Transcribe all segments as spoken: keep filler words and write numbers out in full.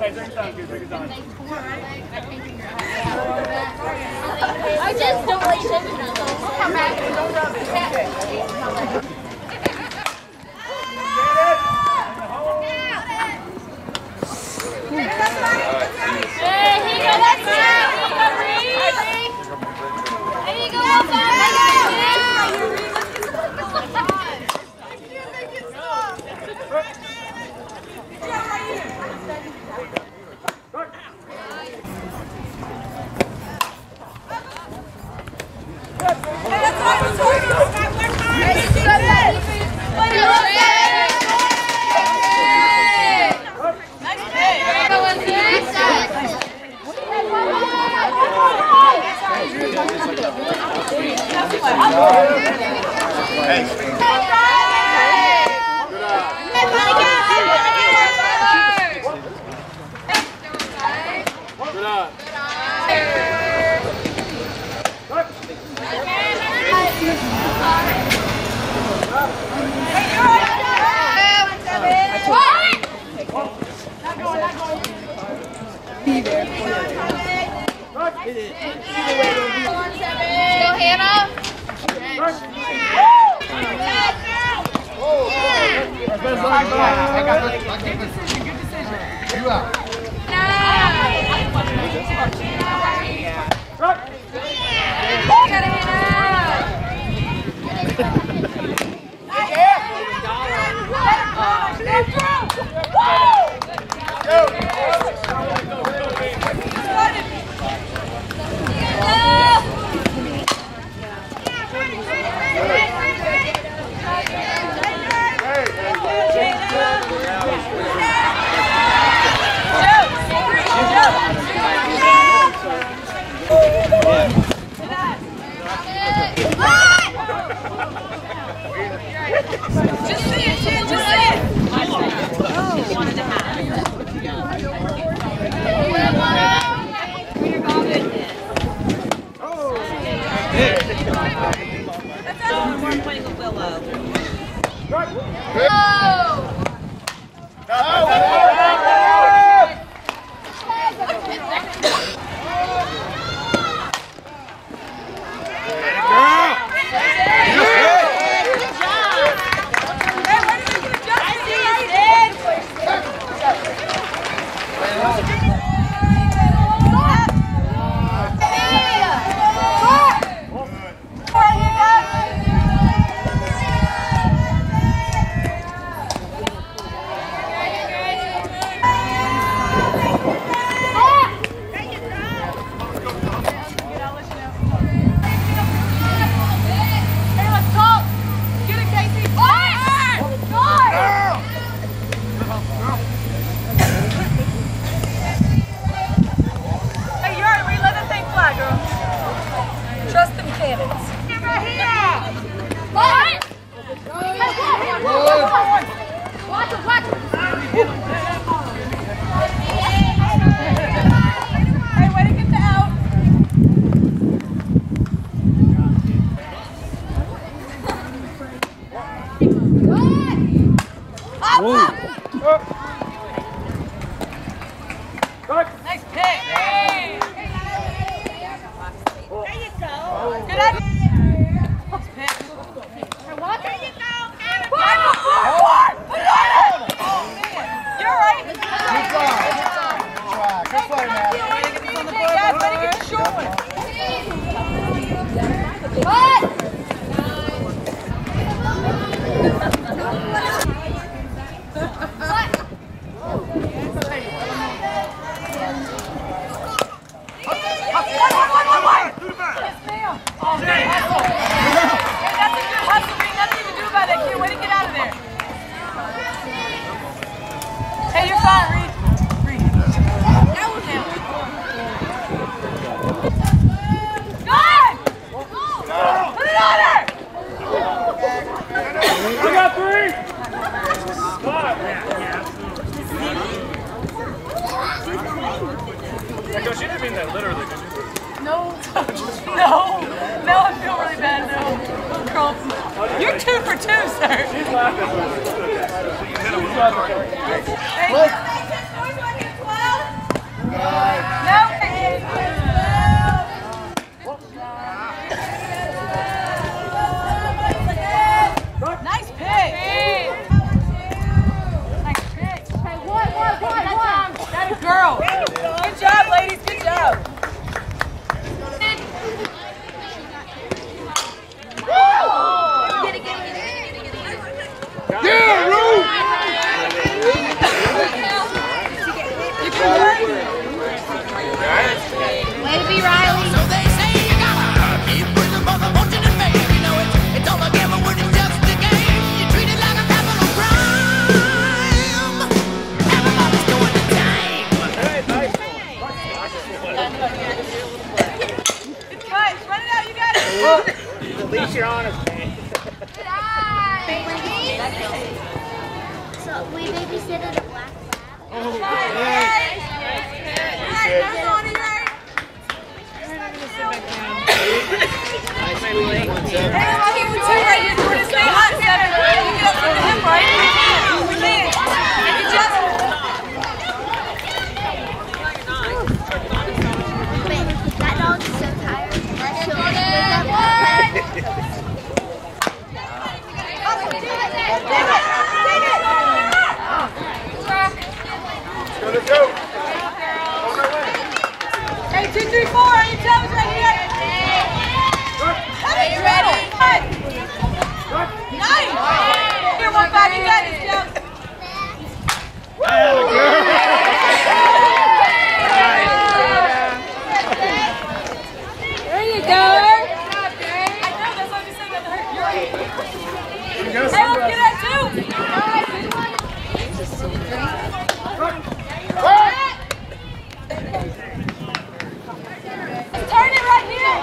I just don't like shaking it. Come back and don't rub it. There you go, that's it. There you go, She didn't mean that literally, did you? No, no, no, I feel really bad now. Girl, you're two for two, sir. She's laughing. Thank you. Nice pick. Nice pick. That girl. Good job, ladies. Good job. Yeah, Ruth! Way to be Riley. So they say you gotta keep pushing for the fortune and fame. You know it, it's all a gamble when it's just a game. You treat it like a capital crime. Everybody's doing the same. Good cut. Run it out. You got it. At least you're honest, man. So we babysitted a black lab. Oh, That dog's so tired. She'll wake Let's go. Hey, two, three, four. On your toes right here. Are you ready? Nice. Here, one five. You got it, Joe. There you go. I know, that's what you said that hurt. Hey, let's get that too. Turn it right here.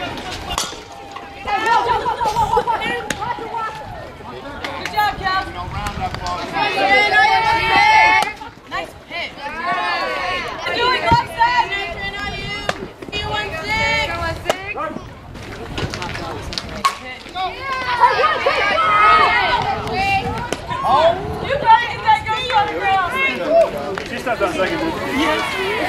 Good job, Cal. Nice pick. Doing left side. You one six. You better get that goose on the ground. She stepped on second. Yes.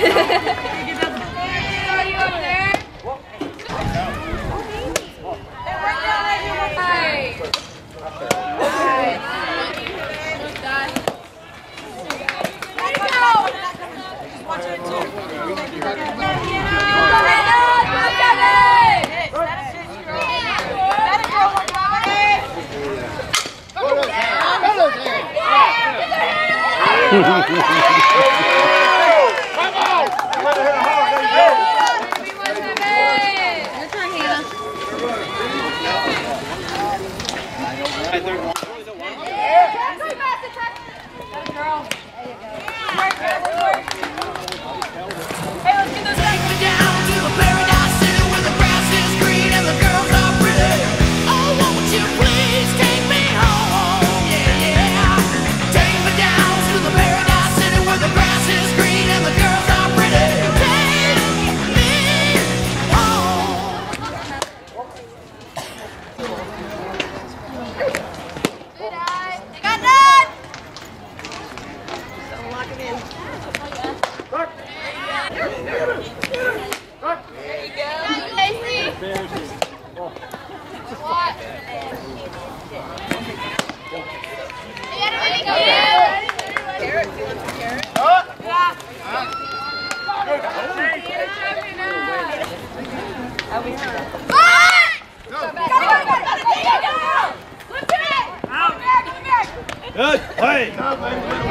Good. Hey. Good job.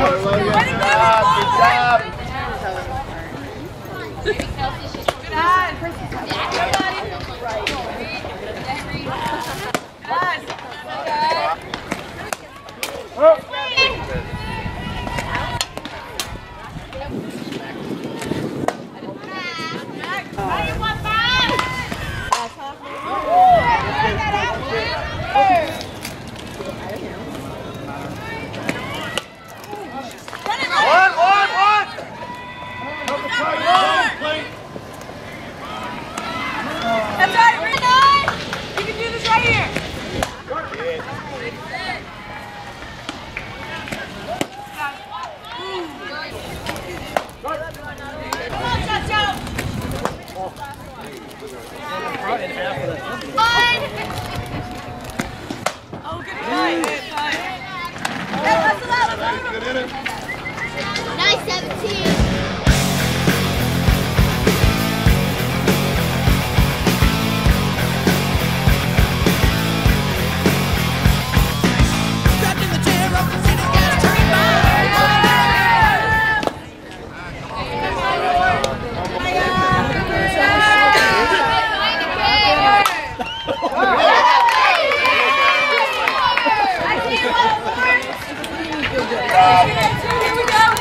Good job. One, one, one. That's right, Renee. You can do this right here. Nice seventeen. Trapped in the chair of the city gas turbine. Here we go.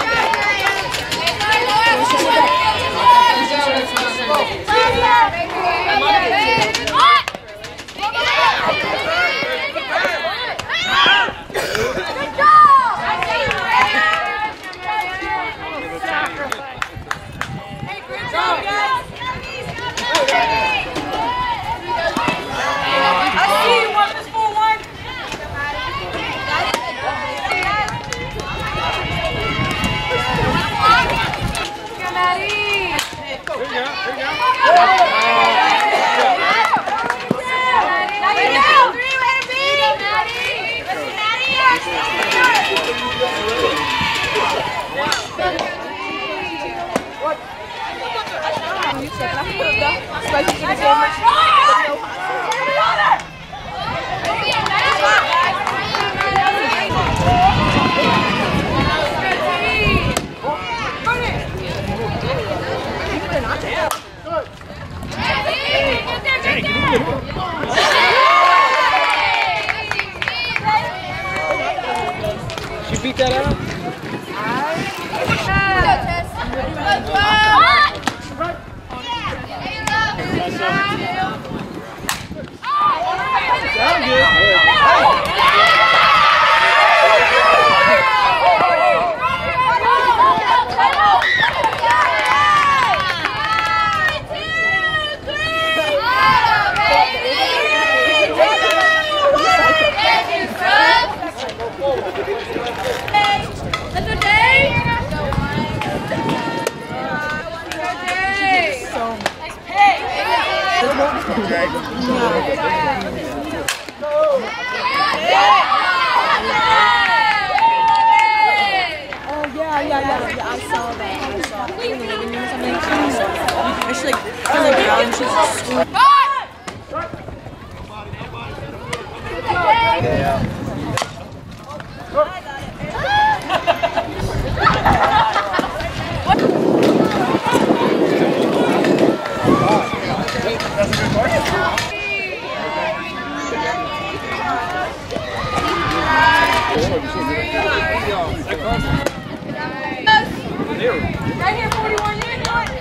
She beat that out? Sound good. Right here, forty-one. You can do it.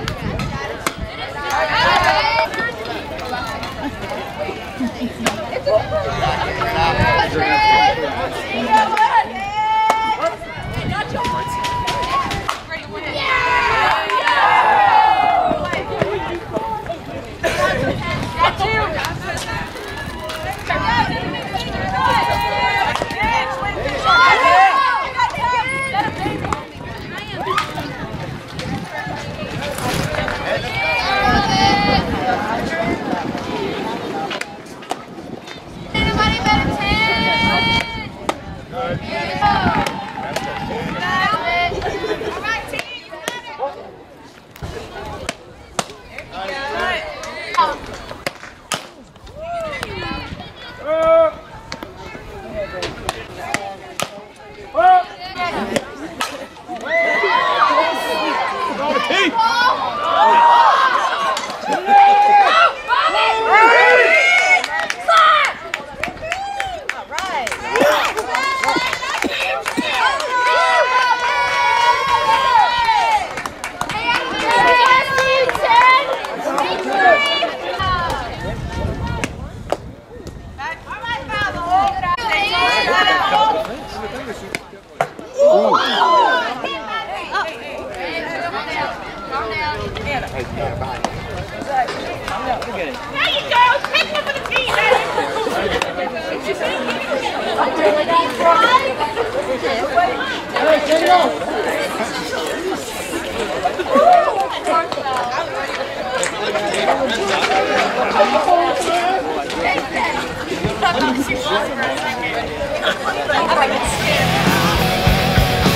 She was for a second.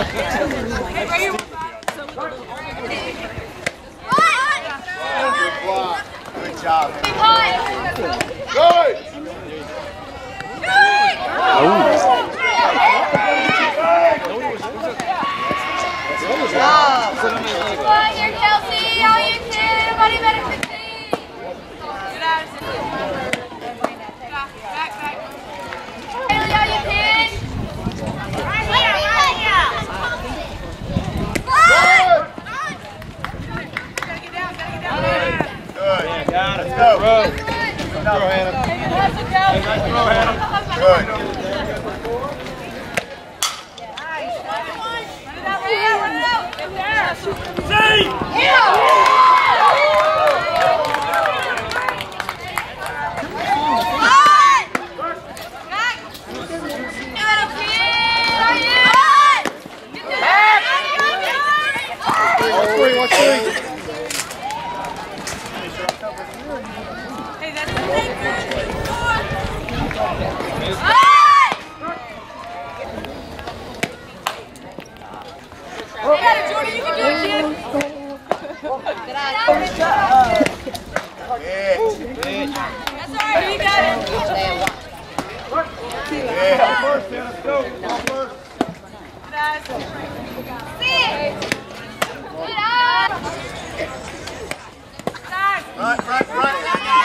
Good job. Good. Come here, Kelsey. All you two. Nobody better fifteen. Haley, all you ten. Right here, right here. Good. Got it. Go. Throw. Throw, Hannah. Nice throw, Hannah. Good. See! Watch three, watch three. Hey, that's the thing. You got it, Jordan. You can do it, kid. Yeah. That's all right. You got it. Yeah. First, Hannah. Go. Go first. Guys. Right, right, right.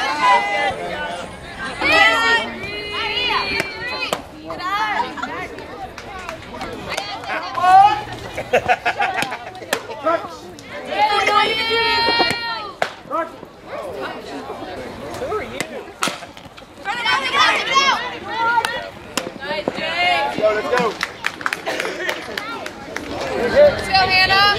Let's go, let's go. Let's go, Hannah.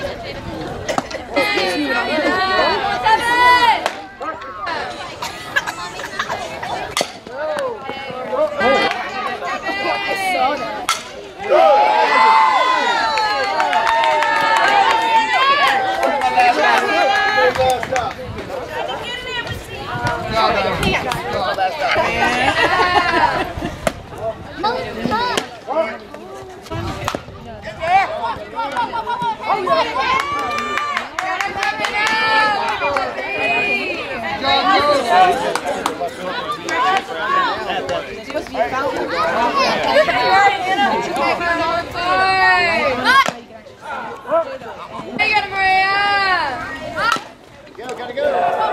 Hey, get him, Maria! Go, gotta go.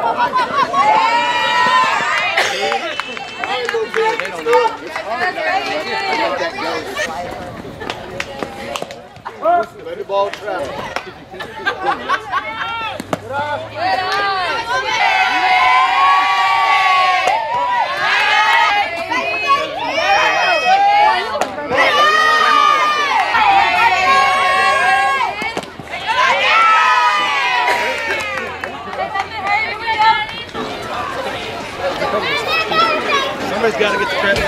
Let the ball travel. Good on! Somebody's got to get the credit.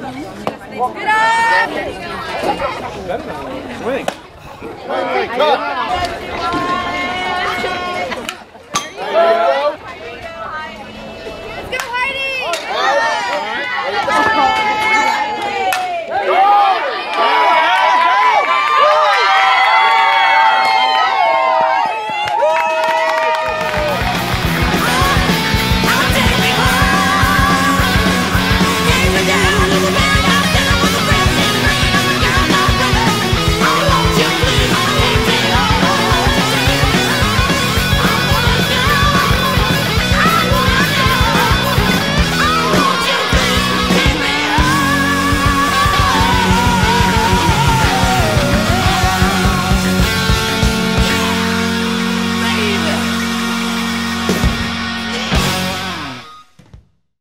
Swing. Hey, cut.